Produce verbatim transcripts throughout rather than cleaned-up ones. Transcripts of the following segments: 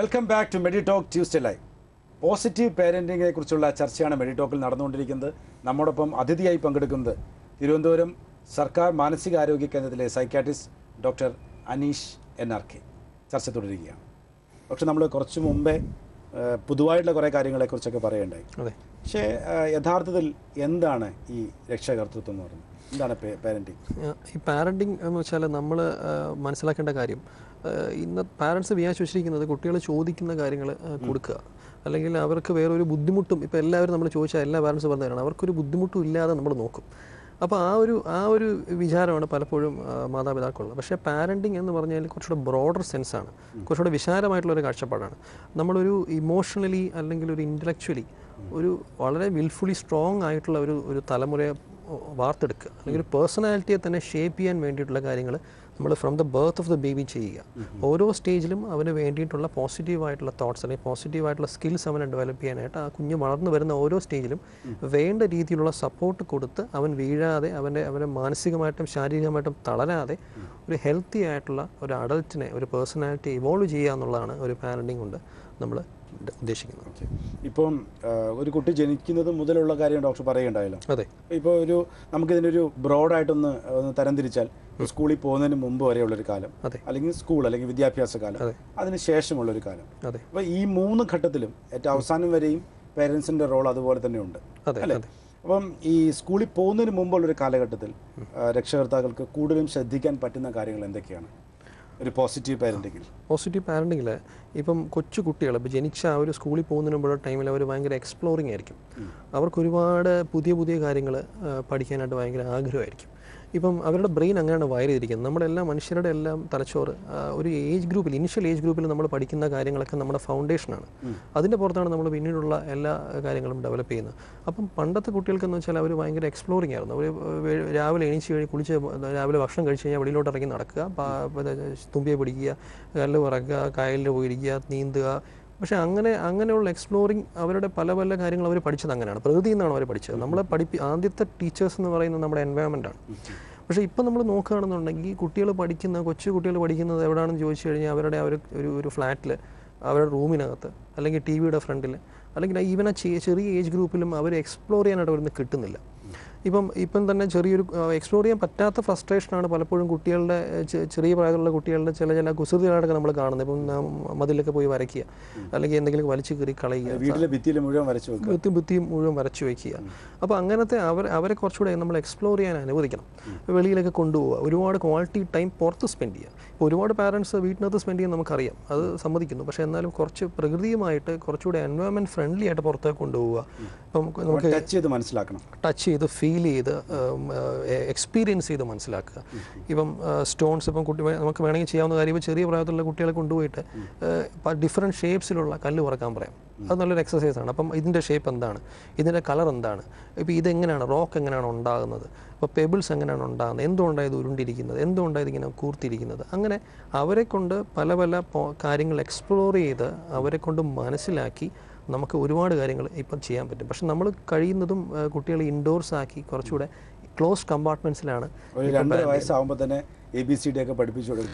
Welcome back to MediTalk Tuesday live. Positive പേരൻറ്റിങ്ങിനെ കുറിച്ചുള്ള ചർച്ചയാണ് മെഡിടോക്കിൽ നടന്നുകൊണ്ടിരിക്കുന്നത്. നമ്മോടൊപ്പം അതിഥിയായി പങ്കെടുക്കുന്നത് തിരുവനന്തപുരം സർക്കാർ മാനസികാരോഗ്യ കേന്ദ്രത്തിലെ psychiatrist doctor Aneesh N R K. ചർച്ച തുടരുകയാണ്. പക്ഷെ നമ്മൾ കുറച്ച് മുമ്പേ പൊതുവായിട്ടുള്ള കുറേ കാര്യങ്ങളെക്കുറിച്ചൊക്കെ പറയേണ്ടായി. അതെ, പക്ഷേ യഥാർത്ഥത്തിൽ എന്താണ് ഈ രക്ഷാകർതൃത്വം എന്ന് പറയുന്നത്? എന്താണ് പാരൻറ്റിങ്? ഈ പാരൻറ്റിങ് എന്ന് വെച്ചാൽ നമ്മൾ മനസ്സിലാക്കേണ്ട കാര്യം, ഇന്ന് പാരൻസ് വിചാരിച്ചു വെച്ചിരിക്കുന്നത് കുട്ടികൾ ചോദിക്കുന്ന കാര്യങ്ങൾ കൊടുക്കുക, അല്ലെങ്കിൽ അവർക്ക് വേറൊരു ബുദ്ധിമുട്ടും, ഇപ്പോൾ എല്ലാവരും നമ്മൾ ചോദിച്ചാൽ എല്ലാ പാരൻസ് പറഞ്ഞു തരണം, അവർക്കൊരു ബുദ്ധിമുട്ടും ഇല്ലാതെ നമ്മൾ നോക്കും. അപ്പോൾ ആ ഒരു ആ ഒരു വിചാരമാണ് പലപ്പോഴും മാതാപിതാക്കളുള്ളത്. പക്ഷേ പാരൻറ്റിങ് എന്ന് പറഞ്ഞാൽ കുറച്ചുകൂടെ ബ്രോഡർ സെൻസാണ്, കുറച്ചുകൂടെ വിശാലമായിട്ടുള്ളൊരു കാഴ്ചപ്പാടാണ്. നമ്മളൊരു ഇമോഷണലി അല്ലെങ്കിൽ ഒരു ഇൻ്റലക്ച്വലി ഒരു വളരെ വിൽഫുള്ളി സ്ട്രോങ് ആയിട്ടുള്ള ഒരു ഒരു തലമുറയെ വാർത്തെടുക്കുക, അല്ലെങ്കിൽ ഒരു പേഴ്സണാലിറ്റിയെ തന്നെ ഷേപ്പ് ചെയ്യാൻ വേണ്ടിയിട്ടുള്ള കാര്യങ്ങൾ നമ്മൾ from the birth of the baby ചെയ്യുക. ഓരോ സ്റ്റേജിലും അവന് വേണ്ടിയിട്ടുള്ള പോസിറ്റീവായിട്ടുള്ള തോട്ട്സ് അല്ലെങ്കിൽ പോസിറ്റീവായിട്ടുള്ള സ്കിൽസ് അവനെ ഡെവലപ്പ് ചെയ്യാനായിട്ട് ആ കുഞ്ഞ് വളർന്നു വരുന്ന ഓരോ സ്റ്റേജിലും വേണ്ട രീതിയിലുള്ള സപ്പോർട്ട് കൊടുത്ത് അവൻ വീഴാതെ, അവൻ്റെ അവനെ മാനസികമായിട്ടും ശാരീരികമായിട്ടും തളരാതെ ഒരു ഹെൽത്തി ആയിട്ടുള്ള ഒരു അഡൽറ്റിനെ, ഒരു പേഴ്സണാലിറ്റി ഇവോൾവ് ചെയ്യുക എന്നുള്ളതാണ് ഒരു പാരൻറ്റിങ് കൊണ്ട് നമ്മൾ ഉദ്ദേശിക്കുന്നത്. ഇപ്പം ഒരു കുട്ടി ജനിക്കുന്നത് മുതലുള്ള കാര്യം ഡോക്ടർ പറയുകയുണ്ടായല്ലോ. അതെ, ഇപ്പോൾ ഒരു നമുക്കിതിനൊരു ബ്രോഡായിട്ടൊന്ന് ഒന്ന് തരംതിരിച്ചാൽ സ്കൂളിൽ പോകുന്നതിന് മുമ്പ് വരെയുള്ളൊരു കാലം, അല്ലെങ്കിൽ സ്കൂൾ അല്ലെങ്കിൽ വിദ്യാഭ്യാസ കാലം, അതിന് ശേഷമുള്ളൊരു കാലം. അപ്പോൾ ഈ മൂന്ന് ഘട്ടത്തിലും ഏറ്റവും അവസാനം വരെയും പേരൻസിൻ്റെ റോൾ അതുപോലെ തന്നെ ഉണ്ട് അല്ലേ? അപ്പം ഈ സ്കൂളിൽ പോകുന്നതിന് മുമ്പുള്ളൊരു കാലഘട്ടത്തിൽ രക്ഷകർത്താക്കൾക്ക് കൂടുതലും ശ്രദ്ധിക്കാൻ പറ്റുന്ന കാര്യങ്ങൾ എന്തൊക്കെയാണ് ഒരു പോസിറ്റീവ് പാരൻറ്റിങ്ങിൽ? പോസിറ്റീവ് പാരൻറ്റിങ്ങിൽ ഇപ്പം കൊച്ചു കുട്ടികൾ ഇപ്പോൾ ജനിച്ച ആ ഒരു സ്കൂളിൽ പോകുന്നതിന് മുമ്പുള്ള ടൈമിൽ അവർ ഭയങ്കര എക്സ്പ്ലോറിങ് ആയിരിക്കും. അവർക്ക് ഒരുപാട് പുതിയ പുതിയ കാര്യങ്ങൾ പഠിക്കാനായിട്ട് ഭയങ്കര ആഗ്രഹമായിരിക്കും. ഇപ്പം അവരുടെ ബ്രെയിൻ അങ്ങനെയാണ് വയർ ചെയ്തിരിക്കുന്നത്. നമ്മുടെ എല്ലാ മനുഷ്യരുടെ എല്ലാം തലച്ചോറ് ഒരു ഏജ് ഗ്രൂപ്പിൽ, ഇനിഷ്യൽ ഏജ് ഗ്രൂപ്പിൽ നമ്മൾ പഠിക്കുന്ന കാര്യങ്ങളൊക്കെ നമ്മുടെ ഫൗണ്ടേഷനാണ്. അതിൻ്റെ പുറത്താണ് നമ്മൾ പിന്നീടുള്ള എല്ലാ കാര്യങ്ങളും ഡെവലപ്പ് ചെയ്യുന്നത്. അപ്പം പണ്ടത്തെ കുട്ടികൾക്കെന്ന് വെച്ചാൽ അവർ ഭയങ്കര എക്സ്പ്ലോറിങ് ആയിരുന്നു. അവർ രാവിലെ എണീച്ച് കഴിഞ്ഞ് കുളിച്ച് രാവിലെ ഭക്ഷണം കഴിച്ച് കഴിഞ്ഞാൽ വെളിയിലോട്ട് ഇറങ്ങി നടക്കുക, തുമ്പിയെ പിടിക്കുക, കല്ല് പറക്കുക, കായലിൽ പോയിരിക്കുക, നീന്തുക. പക്ഷേ അങ്ങനെ അങ്ങനെയുള്ള എക്സ്പ്ലോറിങ് അവരുടെ പല പല കാര്യങ്ങൾ അവർ പഠിച്ചത് അങ്ങനെയാണ്, പ്രകൃതിയിൽ നിന്നാണ് അവർ പഠിച്ചത്. നമ്മളെ പഠിപ്പി ആദ്യത്തെ ടീച്ചേഴ്സ് എന്ന് പറയുന്നത് നമ്മുടെ എൻവയോൺമെൻറ്റാണ്. പക്ഷേ ഇപ്പം നമ്മൾ നോക്കുകയാണെന്നുണ്ടെങ്കിൽ കുട്ടികൾ പഠിക്കുന്ന കൊച്ചു കുട്ടികൾ പഠിക്കുന്നത് എവിടെയാണെന്ന് ചോദിച്ചു കഴിഞ്ഞാൽ അവരുടെ ഒരു ഒരു ഫ്ലാറ്റിൽ, അവരുടെ റൂമിനകത്ത്, അല്ലെങ്കിൽ ടി വിയുടെ ഫ്രണ്ടിൽ, അല്ലെങ്കിൽ ഈവൻ ആ ചെറിയ ഏജ് ഗ്രൂപ്പിലും അവർ എക്സ്പ്ലോർ ചെയ്യാനായിട്ട് അവരൊന്നും കിട്ടുന്നില്ല. ഇപ്പം ഇപ്പം തന്നെ ചെറിയൊരു എക്സ്പ്ലോർ ചെയ്യാൻ പറ്റാത്ത ഫ്രസ്ട്രേഷനാണ് പലപ്പോഴും കുട്ടികളുടെ, ചെറിയ പ്രായത്തിലുള്ള കുട്ടികളുടെ ചില ചില കുസൃതികളായിട്ടൊക്കെ നമ്മൾ കാണുന്നത്. ഇപ്പം മതിലൊക്കെ പോയി വരയ്ക്കുക, അല്ലെങ്കിൽ എന്തെങ്കിലും വലിച്ചു കീറി കളയുക, വീട്ടിലെ ഭിത്തിയിൽ മുഴുവൻ വരച്ചു വെക്കുക, ഭിത്തി ഭിത്തിയും മുഴുവൻ വരച്ചു വയ്ക്കുക. അപ്പോൾ അങ്ങനത്തെ അവർ അവരെ കുറച്ചുകൂടെ നമ്മൾ എക്സ്പ്ലോർ ചെയ്യാൻ അനുവദിക്കണം. വെളിയിലൊക്കെ കൊണ്ടുപോവുക, ഒരുപാട് ക്വാളിറ്റി ടൈം പുറത്ത് സ്പെൻഡ് ചെയ്യുക. ഇപ്പോൾ ഒരുപാട് പാരൻസ് വീട്ടിനകത്ത് സ്പെൻഡ് ചെയ്യാൻ നമുക്കറിയാം, അത് സമ്മതിക്കുന്നു. പക്ഷേ എന്നാലും കുറച്ച് പ്രകൃതിയുമായിട്ട് കുറച്ചുകൂടെ എൻവയോൺമെൻറ്റ് ഫ്രണ്ട്ലി ആയിട്ട് പുറത്തേക്ക് കൊണ്ടുപോവുക. ഇപ്പം നമുക്ക് ടച്ച് ചെയ്ത് മനസ്സിലാക്കണം, ടച്ച് ചെയ്ത് ഫീൽ ചെയ്ത് എക്സ്പീരിയൻസ് ചെയ്ത് മനസ്സിലാക്കുക. ഇപ്പം സ്റ്റോൺസ്, ഇപ്പം കുട്ടി നമുക്ക് വേണമെങ്കിൽ ചെയ്യാവുന്ന കാര്യം, ഇപ്പോൾ ചെറിയ പ്രായത്തിലുള്ള കുട്ടികളെ കൊണ്ടുപോയിട്ട് ഡിഫറെൻറ്റ് ഷേപ്സിലുള്ള കല്ല് പറക്കാൻ പറയാം. അത് നല്ലൊരു എക്സസൈസാണ്. അപ്പം ഇതിൻ്റെ ഷേപ്പ് എന്താണ്, ഇതിൻ്റെ കളർ എന്താണ്, ഇപ്പോൾ ഇതെങ്ങനെയാണ്, റോക്ക് എങ്ങനെയാണ് ഉണ്ടാകുന്നത്, ഇപ്പോൾ പെബിൾസ് എങ്ങനെയാണ് ഉണ്ടാകുന്നത്, എന്തുകൊണ്ടായത് ഉരുണ്ടിരിക്കുന്നത്, എന്തുകൊണ്ടായത് ഇങ്ങനെ കൂർത്തിരിക്കുന്നത്. അങ്ങനെ അവരെ കൊണ്ട് പല പല കാര്യങ്ങൾ എക്സ്പ്ലോർ ചെയ്ത് അവരെ കൊണ്ട് മനസ്സിലാക്കി നമുക്ക് ഒരുപാട് കാര്യങ്ങൾ ഇപ്പം ചെയ്യാൻ പറ്റും. പക്ഷെ നമ്മൾ കഴിയുന്നതും കുട്ടികളെ ഇൻഡോർസ് ആക്കി കുറച്ചുകൂടെ ക്ലോസ്ഡ് കമ്പാർട്ട്മെന്റ്സിലാണ്. ഒരു രണ്ടര വയസ്സാകുമ്പോൾ തന്നെ എ ബി സി ഡി ഒക്കെ പഠിപ്പിച്ചു കൊടുക്കും.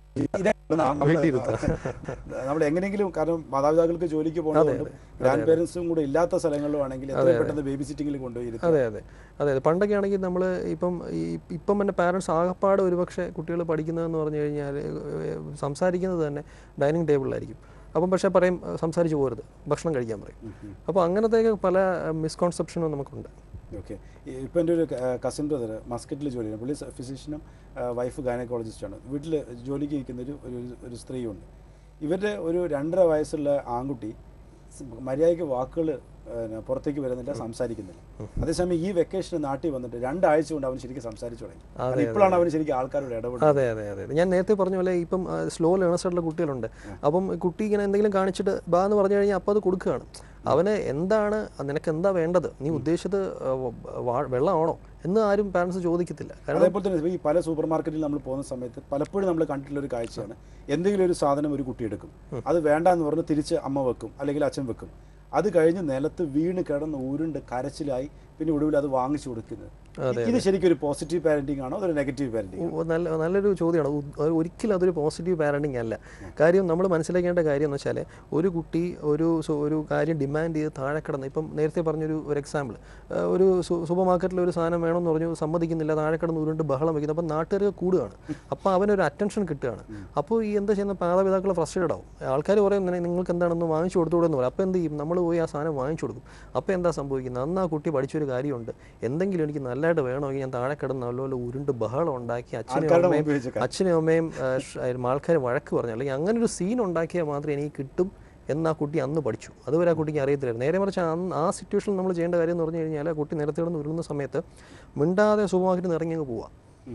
നമ്മൾ എങ്ങനെയെങ്കിലും, കാരണം മാതാപിതാക്കൾക്ക് ജോലിക്ക് പോകുന്നതുകൊണ്ടും ഗ്രാൻഡ് പേരൻസും കൂടെ ഇല്ലാത്ത സ്ഥലങ്ങളിലും ആണെങ്കിൽ എത്രയും പെട്ടെന്ന് ബേബി സിറ്റിങ്ങിൽ കൊണ്ടുപോയി. അതെ അതെ അതെ അതെ പണ്ടൊക്കെ ആണെങ്കിൽ നമ്മൾ ഇപ്പം ഈ ഇപ്പം തന്നെ പാരൻസ് ആകപ്പാട് ഒരുപക്ഷെ കുട്ടികൾ പഠിക്കുന്നതെന്ന് പറഞ്ഞു കഴിഞ്ഞാൽ സംസാരിക്കുന്നത് തന്നെ ഡൈനിങ് ടേബിളിലായിരിക്കും. അപ്പം പക്ഷേ പറയും സംസാരിച്ച് പോകരുത്, ഭക്ഷണം കഴിക്കാൻ പറയും. അപ്പോൾ അങ്ങനത്തെ പല മിസ്കോൺസെപ്ഷനും നമുക്കുണ്ട്. ഓക്കെ, ഇപ്പം എൻ്റെ ഒരു കസിൻ ബ്രദർ മസ്കറ്റിൽ ജോലി ചെയ്യുന്നത്, പുള്ളി ഫിസിഷ്യനും വൈഫ് ഗൈനക്കോളജിസ്റ്റാണ്. വീട്ടിൽ ജോലിക്ക് നിൽക്കുന്നൊരു ഒരു സ്ത്രീയുണ്ട്. ഇവരുടെ ഒരു രണ്ടര വയസ്സുള്ള ആൺകുട്ടി മര്യാദയ്ക്ക് വാക്കുകൾ പുറത്തേക്ക് വരുന്നില്ല, സംസാരിക്കുന്നില്ല. അതേസമയം ഈ വെക്കേഷന് നാട്ടിൽ വന്നിട്ട് രണ്ടാഴ്ച കൊണ്ട് അവൻ ശരിക്കും സംസാരിച്ചു തുടങ്ങി. ഇപ്പോഴാണ് അവന് ശരിക്കും ആൾക്കാരോട് ഇടപെടുന്നത്. അതെ അതെ അതെ ഞാൻ നേരത്തെ പറഞ്ഞ പോലെ ഇപ്പം സ്ലോ ലേണേഴ്സ് ആയിട്ടുള്ള കുട്ടികളുണ്ട്. അപ്പം കുട്ടി ഇങ്ങനെ എന്തെങ്കിലും കാണിച്ചിട്ട് ബാ എന്ന് പറഞ്ഞു കഴിഞ്ഞാൽ അപ്പോൾ അത് കൊടുക്കുകയാണ്. അവന് എന്താണ്, നിനക്ക് എന്താ വേണ്ടത്, നീ ഉദ്ദേശിച്ചത് വെള്ളമാണോ എന്ന് ആരും പാരൻസ് ചോദിക്കത്തില്ല. അതേപോലെ തന്നെ ഈ പല സൂപ്പർ മാർക്കറ്റിൽ നമ്മൾ പോകുന്ന സമയത്ത് പലപ്പോഴും നമ്മൾ കണ്ടിട്ടുള്ള ഒരു കാഴ്ചയാണ്, എന്തെങ്കിലും ഒരു സാധനം ഒരു കുട്ടി എടുക്കും, അത് വേണ്ടാന്ന് പറഞ്ഞ് തിരിച്ച് അമ്മ വെക്കും അല്ലെങ്കിൽ അച്ഛൻ വെക്കും. അത് കഴിഞ്ഞ് നിലത്ത് വീണ് കിടന്ന് ഉരുണ്ട് കരച്ചിലായി പിന്നെ ഒടുവിൽ അത് വാങ്ങിച്ചു കൊടുക്കുന്നത്. ഇത് ശരിക്കും ഒരു പോസിറ്റീവ് പാരന്റിംഗ് ആണോ അതൊരു നെഗറ്റീവ് പാരന്റിംഗ്? നല്ല നല്ലൊരു ചോദ്യമാണ്. ഒരിക്കലും അതൊരു പോസിറ്റീവ് പാരന്റിംഗ് അല്ല. കാര്യം നമ്മൾ മനസ്സിലാക്കേണ്ട കാര്യം എന്ന് വെച്ചാൽ ഒരു കുട്ടി ഒരു ഒരു കാര്യം ഡിമാൻഡ് ചെയ്ത് താഴെ കിടന്ന്, ഇപ്പം നേരത്തെ പറഞ്ഞൊരു ഒരു എക്സാമ്പിൾ, ഒരു സൂപ്പർ മാർക്കറ്റിൽ ഒരു സാധനം വേണമെന്ന് പറഞ്ഞു സമ്മതിക്കുന്നില്ല, താഴെ കിടന്ന് ഉരുണ്ട് ബഹളം വയ്ക്കുന്നു. അപ്പം നാട്ടുകാർ കൂടുകയാണ്, അപ്പോൾ അവനൊരു അറ്റൻഷൻ കിട്ടുകയാണ്. അപ്പോൾ ഈ എന്താ ചെയ്യുന്ന മാതാപിതാക്കൾ ഫ്രസ്ട്രേറ്റഡ് ആവും. ആൾക്കാർ പറയും നിങ്ങൾക്ക് എന്താണെന്ന് വാങ്ങിച്ചു കൊടുത്തുകൂടെന്ന് പറയും. അപ്പോൾ എന്ത് ചെയ്യും? നമ്മൾ പോയി ആ സാധനം വാങ്ങിച്ചു കൊടുക്കും. അപ്പോൾ എന്താ സംഭവിക്കുന്നത്? അന്ന് ആ കുട്ടി പഠിച്ചൊരു കാര്യമുണ്ട്, എന്തെങ്കിലും എനിക്ക് നല്ലതായിട്ട് വേണമെങ്കിൽ ഞാൻ താഴെ കിടന്ന് നല്ലപോലെ ഉരുണ്ട് ബഹളം ഉണ്ടാക്കി അച്ഛനും അമ്മയും അച്ഛനും അമ്മയും ആൾക്കാർ വഴക്ക് പറഞ്ഞു, അല്ലെങ്കിൽ അങ്ങനെ ഒരു സീൻ ഉണ്ടാക്കിയാൽ മാത്രമേ എനിക്ക് കിട്ടും എന്ന് ആ കുട്ടി അന്ന് പഠിച്ചു. അതുവരെ ആ കുട്ടിക്ക് അറിയത്തില്ലായിരുന്നു. നേരെ മറിച്ച് അന്ന് ആ സിറ്റുവേഷനിൽ നമ്മൾ ചെയ്യേണ്ട കാര്യം എന്ന് പറഞ്ഞു കഴിഞ്ഞാൽ, ആ കുട്ടി നിരത്തി കിടന്ന് ഉരുളുന്ന സമയത്ത് മിണ്ടാതെ സൂപ്പർ മാർക്കറ്റിൽ നിന്ന് ഇറങ്ങി അങ്ങ് പോവാം.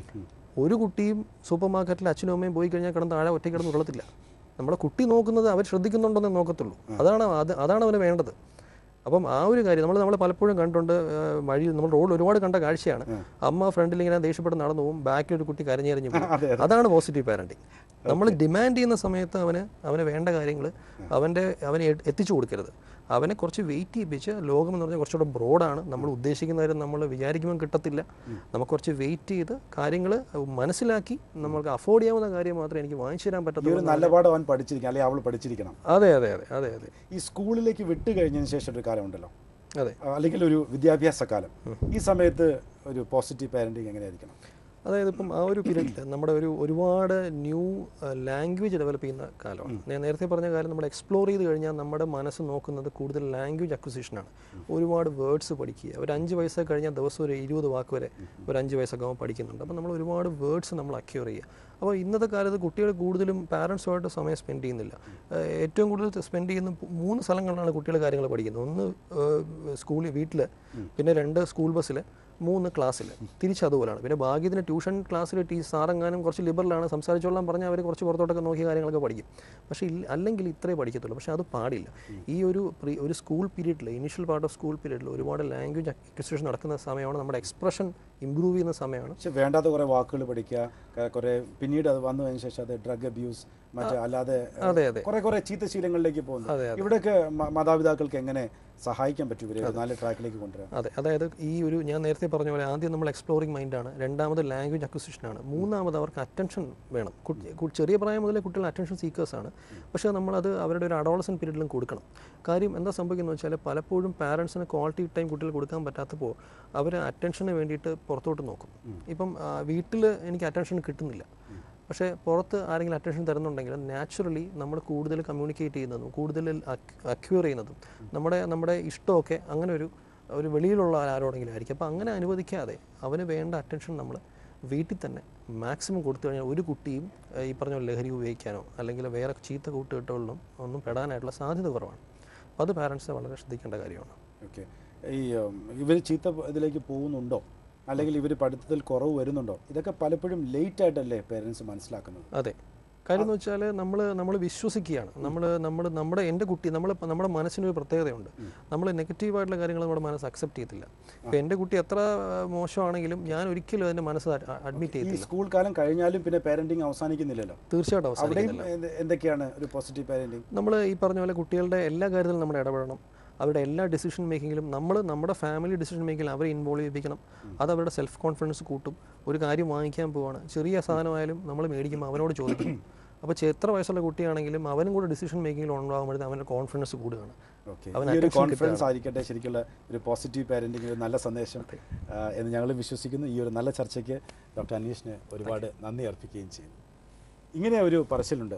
ഒരു കുട്ടിയും സൂപ്പർ മാർക്കറ്റിൽ അച്ഛനും അമ്മയും പോയി കഴിഞ്ഞാൽ കിടന്ന് താഴെ ഒറ്റ കിടന്ന് ഉരുളത്തില്ല. നമ്മുടെ കുട്ടി നോക്കുന്നത് അവർ ശ്രദ്ധിക്കുന്നുണ്ടോന്നേ നോക്കത്തുള്ളൂ. അതാണ് അത് അതാണ് അവന് വേണ്ടത്. അപ്പം ആ ഒരു കാര്യം നമ്മൾ നമ്മൾ പലപ്പോഴും കണ്ടുകൊണ്ട് വഴി നമ്മൾ റോഡിൽ ഒരുപാട് കണ്ട കാഴ്ചയാണ്. അമ്മ ഫ്രണ്ടിൽ ഇങ്ങനെ ദേഷ്യപ്പെട്ട് നടന്നു പോകും, ബാക്കിൽ ഒരു കുട്ടി കരഞ്ഞെറിഞ്ഞു പോകും. അതാണ് പോസിറ്റീവ് പാരന്റിങ്. നമ്മൾ ഡിമാൻഡ് ചെയ്യുന്ന സമയത്ത് അവന് അവന് വേണ്ട കാര്യങ്ങൾ അവൻ്റെ അവനെ എത്തിച്ചു കൊടുക്കരുത്. അവനെ കുറച്ച് വെയിറ്റ് ചെയ്യിപ്പിച്ച്, ലോകം എന്ന് പറഞ്ഞാൽ കുറച്ചുകൂടെ ബ്രോഡാണ്, നമ്മൾ ഉദ്ദേശിക്കുന്ന കാര്യം നമ്മൾ വിചാരിക്കുമ്പോൾ കിട്ടത്തില്ല. നമുക്ക് കുറച്ച് വെയിറ്റ് ചെയ്ത് കാര്യങ്ങൾ മനസ്സിലാക്കി നമുക്ക് അഫോർഡ് ചെയ്യാവുന്ന കാര്യം മാത്രമേ എനിക്ക് വാങ്ങിച്ചു തരാൻ പറ്റത്തുള്ളൂ. നല്ല പാഠം അവൻ പഠിച്ചിരിക്കണം, അല്ലെങ്കിൽ അവൾ പഠിച്ചിരിക്കണം. അതെ അതെ അതെ അതെ അതെ ഈ സ്കൂളിലേക്ക് വിട്ട് കഴിഞ്ഞതിന് ശേഷം ഒരു കാലം ഉണ്ടല്ലോ, അതെ, അല്ലെങ്കിൽ ഒരു വിദ്യാഭ്യാസ കാലം. ഈ സമയത്ത് ഒരു പോസിറ്റീവ് പാരന്റിങ് എങ്ങനെയായിരിക്കണം? അതായത് ഇപ്പം ആ ഒരു പീരീഡിൽ നമ്മുടെ ഒരു ഒരുപാട് ന്യൂ ലാംഗ്വേജ് ഡെവലപ്പ് ചെയ്യുന്ന കാലമാണ്. ഞാൻ നേരത്തെ പറഞ്ഞ കാര്യം, നമ്മൾ എക്സ്പ്ലോർ ചെയ്ത് കഴിഞ്ഞാൽ നമ്മുടെ മനസ്സ് നോക്കുന്നത് കൂടുതൽ ലാംഗ്വേജ് അക്വിസിഷനാണ്. ഒരുപാട് വേർഡ്സ് പഠിക്കുക. ഒരു അഞ്ച് വയസ്സൊക്കെ കഴിഞ്ഞാൽ ദിവസം ഒരു ഇരുപത് വാക്ക് വരെ ഒരു അഞ്ച് വയസ്സൊക്കെ ആകുമ്പോൾ പഠിക്കുന്നുണ്ട്. അപ്പോൾ നമ്മൾ ഒരുപാട് വേർഡ്സ് നമ്മൾ അക്യൂർ ചെയ്യുക. അപ്പോൾ ഇന്നത്തെ കാലത്ത് കുട്ടികൾ കൂടുതലും പാരൻസുമായിട്ട് സമയം സ്പെൻഡ് ചെയ്യുന്നില്ല. ഏറ്റവും കൂടുതൽ സ്പെൻഡ് ചെയ്യുന്ന മൂന്ന് സ്ഥലങ്ങളിലാണ് കുട്ടികൾ കാര്യങ്ങൾ പഠിക്കുന്നത്. ഒന്ന് സ്കൂളിൽ, വീട്ടിൽ, പിന്നെ രണ്ട് സ്കൂൾ ബസ്സിൽ, മൂന്ന് ക്ലാസ്സിൽ. തിരിച്ചതുപോലെയാണ്. പിന്നെ ഭാഗ്യത്തിന് ട്യൂഷൻ ക്ലാസ്സിൽ ടീ സാറെങ്ങാനും കുറച്ച് ലിബറലാണ്, സംസാരിച്ചോളാൻ പറഞ്ഞാൽ അവർ കുറച്ച് പുറത്തോട്ടൊക്കെ നോക്കിയ കാര്യങ്ങളൊക്കെ പഠിക്കും. പക്ഷേ അല്ലെങ്കിൽ ഇത്രേ പഠിക്കത്തുള്ളൂ. പക്ഷേ അത് പാടില്ല. ഈ ഒരു പ്രീ ഒരു സ്കൂൾ പീരീഡിൽ, ഇനീഷ്യൽ പാർട്ട് ഓഫ് സ്കൂൾ പീരീഡിൽ ഒരുപാട് ലാംഗ്വേജ് അക്വിസിഷൻ നടക്കുന്ന സമയമാണ്. നമ്മുടെ എക്സ്പ്രഷൻ ഇമ്പ്രൂവ് ചെയ്യുന്ന സമയമാണ്. പക്ഷേ വേണ്ടാത്ത കുറേ വാക്കുകൾ പഠിക്കുക, കുറേ പിന്നീട് അത് വന്നതിന് ശേഷം അത് ഡ്രഗ് അബ്യൂസ്, മറ്റേ അല്ലാതെ കുറെ കുറെ ചീത്ത ശീലങ്ങളിലേക്ക് പോകുന്നു. ഇവിടെയൊക്കെ മാതാപിതാക്കൾക്ക് എങ്ങനെ സഹായിക്കാൻ പറ്റും ഇവരെ നല്ല ട്രാക്കിലേക്ക് കൊണ്ടുവരാൻ? അതെ, അതായത് ഈ ഒരു ഞാൻ നേരത്തെ പറഞ്ഞ പോലെ ആദ്യം നമ്മൾ എക്സ്പ്ലോറിംഗ് മൈൻഡാണ്, രണ്ടാമത് ലാംഗ്വേജ് അക്വിസിഷനാണ്, മൂന്നാമത് അവർക്ക് അറ്റൻഷൻ വേണം. ചെറിയ പ്രായം മുതലേ കുട്ടികൾ അറ്റൻഷൻ സീക്കേഴ്സാണ്. പക്ഷേ നമ്മളത് അവരുടെ ഒരു അഡോളസൻ പീരീഡിലും കൊടുക്കണം. കാര്യം എന്താ സംഭവിക്കുന്നത് വെച്ചാൽ, പലപ്പോഴും പാരൻസിന് ക്വാളിറ്റി ടൈം കുട്ടികൾ കൊടുക്കാൻ പറ്റാത്തപ്പോൾ അവർ അറ്റൻഷന് വേണ്ടിയിട്ട് പുറത്തോട്ട് നോക്കും. ഇപ്പം വീട്ടിൽ എനിക്ക് അറ്റൻഷൻ കിട്ടുന്നില്ല, പക്ഷേ പുറത്ത് ആരെങ്കിലും അറ്റൻഷൻ തരുന്നുണ്ടെങ്കിൽ നാച്ചുറലി നമ്മൾ കൂടുതൽ കമ്മ്യൂണിക്കേറ്റ് ചെയ്യുന്നതും കൂടുതൽ അക്യൂർ ചെയ്യുന്നതും നമ്മുടെ നമ്മുടെ ഇഷ്ടമൊക്കെ അങ്ങനെ ഒരു ഒരു വെളിയിലുള്ള ആരോടെങ്കിലും ആയിരിക്കും. അപ്പോൾ അങ്ങനെ അനുവദിക്കാതെ അവന് വേണ്ട അറ്റൻഷൻ നമ്മൾ വീട്ടിൽ തന്നെ മാക്സിമം കൊടുത്തു കഴിഞ്ഞാൽ ഒരു കുട്ടിയും ഈ പറഞ്ഞ ലഹരി ഉപയോഗിക്കാനോ അല്ലെങ്കിൽ വേറെ ചീത്ത കൂട്ടുകെട്ടുകളിലും ഒന്നും പെടാനായിട്ടുള്ള സാധ്യത കുറവാണ്. അപ്പോൾ അത് പാരൻസ് വളരെ ശ്രദ്ധിക്കേണ്ട കാര്യമാണ്. ഓക്കെ, ഈ ഇവർ ചീത്ത ഇതിലേക്ക് പോകുന്നുണ്ടോ, അല്ലെങ്കിൽ ഇവർ പഠിത്തത്തിൽ കുറവ് വരുന്നുണ്ടോ, ഇതൊക്കെ പലപ്പോഴും ലേറ്റ് ആയിട്ടല്ലേ പേരൻസ് മനസ്സിലാക്കുന്നത്? അതെ, കാര്യം എന്ന് വെച്ചാൽ നമ്മൾ നമ്മൾ വിശ്വസിക്കുകയാണ്. നമ്മൾ നമ്മൾ നമ്മുടെ എൻ്റെ കുട്ടി നമ്മൾ നമ്മുടെ മനസ്സിനൊരു പ്രത്യേകതയുണ്ട്. നമ്മൾ നെഗറ്റീവായിട്ടുള്ള കാര്യങ്ങൾ നമ്മുടെ മനസ്സ് അക്സെപ്റ്റ് ചെയ്തില്ല. ഇപ്പോൾ എൻ്റെ കുട്ടി എത്ര മോശമാണെങ്കിലും ഞാൻ ഒരിക്കലും അതിൻ്റെ മനസ്സ് അഡ്മിറ്റ് ചെയ്തില്ല. സ്കൂൾ കാലം കഴിഞ്ഞാലും പിന്നെ പാരന്റിങ് അവസാനിക്കുന്നില്ലല്ലോ. തീർച്ചയായിട്ടും അവസാനിക്കുന്നില്ല. എന്തൊക്കെയാണ് ഒരു പോസിറ്റീവ് പാരന്റിങ്? നമ്മൾ ഈ പറഞ്ഞ പോലെ കുട്ടികളുടെ എല്ലാ കാര്യത്തിലും നമ്മൾ ഇടപെടണം. അവരുടെ എല്ലാ ഡിസിഷൻ മേക്കിങ്ങിലും നമ്മൾ നമ്മുടെ ഫാമിലി ഡിസിഷൻ മേക്കിങ്ങിൽ അവരെ ഇൻവോൾവ് ചെയ്യിപ്പിക്കണം. അത് അവരുടെ സെൽഫ് കോൺഫിഡൻസ് കൂട്ടും. ഒരു കാര്യം വാങ്ങിക്കാൻ പോവാണ്, ചെറിയ സാധനമായാലും നമ്മൾ മേടിക്കുമ്പോൾ അവനോട് ചോദിക്കും. അപ്പോൾ എത്ര വയസ്സുള്ള കുട്ടിയാണെങ്കിലും അവനും കൂടെ ഡിസിഷൻ മേക്കിങ്ങിൽ ഉണ്ടാകുമ്പോഴത്തേക്കും അവൻ്റെ കോൺഫിഡൻസ് കൂടുകയാണ്. ഒരു കോൺഫിഡൻസ് ആയിരിക്കട്ടെ ശരിക്കുള്ള ഒരു പോസിറ്റീവ് പാരന്റിംഗ്, ഒരു നല്ല സന്ദേശം എന്ന് ഞങ്ങൾ വിശ്വസിക്കുന്നു. ഈ ഒരു നല്ല ചർച്ചയ്ക്ക് ഡോക്ടർ അനീഷിന് ഒരുപാട് നന്ദി അർപ്പിക്കുകയും ചെയ്യുന്നു. ഇങ്ങനെ ഒരു പറച്ചിലുണ്ട്,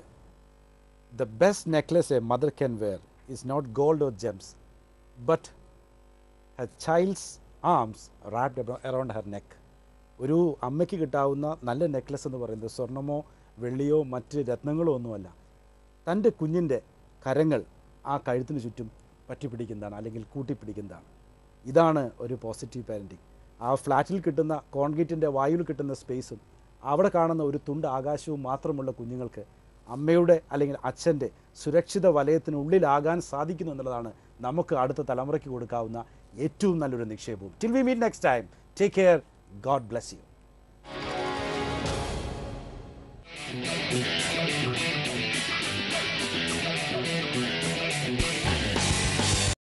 the best necklace a mother can wear is not gold or gems, but her child's arms wrapped around her neck. ഒരു അമ്മയ്ക്ക് കിട്ടാവുന്ന നല്ല നെക്ലസ് എന്ന് പറയുന്നത് സ്വർണ്ണമോ വെള്ളിയോ മറ്റ് രത്നങ്ങളോ ഒന്നുമല്ല, തൻ്റെ കുഞ്ഞിൻ്റെ കരങ്ങൾ ആ കഴുത്തിന് ചുറ്റും പറ്റിപ്പിടിക്കുന്നതാണ്, അല്ലെങ്കിൽ കൂട്ടിപ്പിടിക്കുന്നതാണ്. ഇതാണ് ഒരു പോസിറ്റീവ് പാരൻറ്റിങ്. ആ ഫ്ലാറ്റിൽ കിട്ടുന്ന കോൺക്രീറ്റിൻ്റെ വായുവിൽ കിട്ടുന്ന സ്പേസും അവിടെ കാണുന്ന ഒരു തുണ്ട് ആകാശവും മാത്രമുള്ള കുഞ്ഞുങ്ങൾക്ക് അമ്മയുടെ അല്ലെങ്കിൽ അച്ഛൻ്റെ സുരക്ഷിത വലയത്തിനുള്ളിലാകാൻ സാധിക്കുന്നു എന്നുള്ളതാണ് നമുക്ക് അടുത്ത തലമുറയ്ക്ക് കൊടുക്കാവുന്ന ഏറ്റവും നല്ലൊരു നിക്ഷേപവും. Till we meet next time, take care, God bless U.